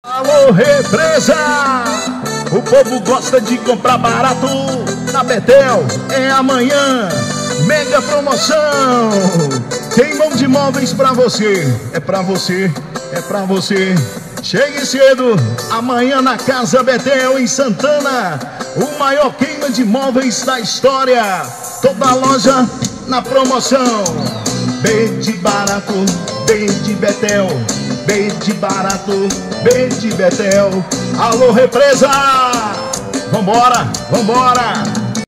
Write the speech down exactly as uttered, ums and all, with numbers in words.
Alô, represa! O povo gosta de comprar barato. Na Betel é amanhã, mega promoção. Tem mão de móveis pra você. É pra você, é pra você. Chegue cedo, amanhã na Casa Betel em Santana. O maior queima de móveis da história. Toda a loja na promoção. B de barato, B de Betel. B de barato, B de Betel. Alô, represa! Vambora, vambora!